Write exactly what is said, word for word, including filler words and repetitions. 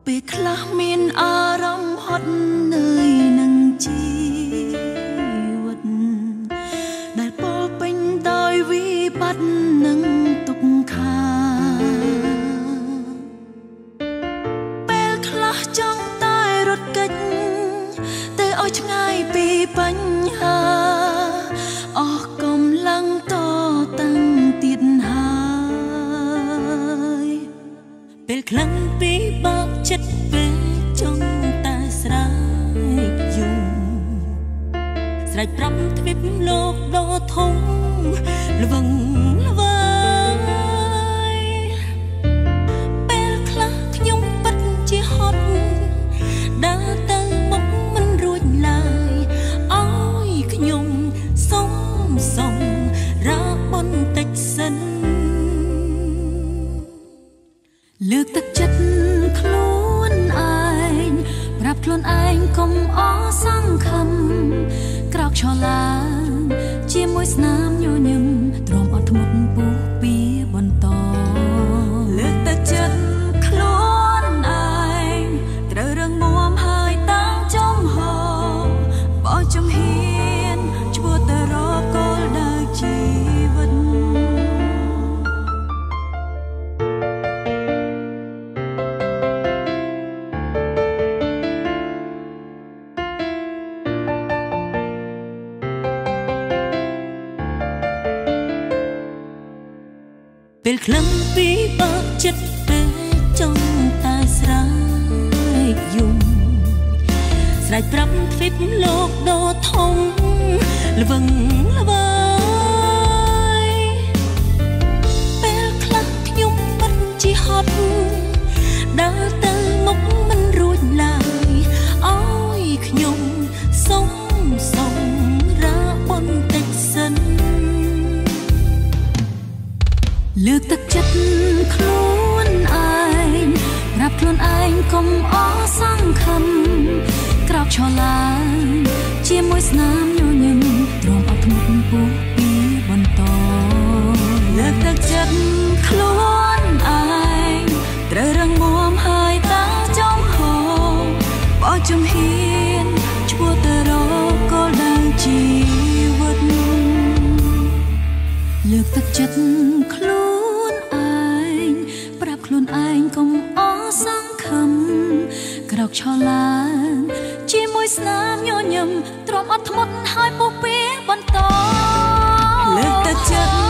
ពេលខ្លះមានអារម្មណ៍ហត់នឿយនឹងជីវិតដែលពោរពេញដោយវិបត្តិនិងទុក្ខាពេលខ្លះចង់តែរត់គេចទៅឲ្យឆ្ងាយពីបញ្ហាអស់កម្លាំងតតាំងទៀតហើយពេលខ្លាំងពីបាក់ចិត្តពេលចង់តែស្រែកយំស្រែកប្រាំទ្វីបលោកដ៏ធំល្វឹងល្វើយពេលខ្លះខ្ញុំពិតជាហត់ដើរទៅមុខមិនរួចឡើយអើយខ្ញុំសុំសុំរកបន្តិចសិនលើកទឹកចិត្តខ្លួនឯងប្រាប់ខ្លួនឯងកុំអស់សង្ឃឹមក្រោកឈរឡើងជាមួយស្នាមញញឹមទ្រាំអត់ធ្មត់ពុះពីបន្តលើកទឹកចិត្តខ្លួនឯងត្រូវរឹងមាំហើយតាំងចំហបោះជំហានឆ្ពោះទៅរកគោលដៅជីវិតពេលខ្លាំងពីបាក់ចិត្តពេលចង់តែស្រែកយំស្រែកប្រាប់ទ្វីបលោកដ៏ធំល្វឹងល្វើយពេលខ្លះខ្ញុំពិតជាហត់ដើរទៅមុខមិនរួចឡើយអើយខ្ញុំសុំសុំរកបន្តិចសិនលើកទឹកចិត្តខ្លួនឯងប្រាប់ខ្លួនឯងកុំអស់សង្ឃឹមក្រោកឈរឡើងជាមួយស្នាមញញឹមទ្រាំអត់ធ្មត់ពុះពីបន្តលើកទឹកចិត្តខ្លួនឯងត្រូវរឹងមាំហើយតាំងចំហបោះជំហានឆ្ពោះទៅរកគោលដៅជីវិតលើកទឹកចិត្តខ្លួនឯងប្រាប់ខ្លួនឯងកុំអស់សង្ឃឹមក្រោកឈរឡើងជាមួយស្នាមញញឹមទ្រាំអត់ធ្មត់ហើយពុះពីបន្តលើកទឹកចិត្ត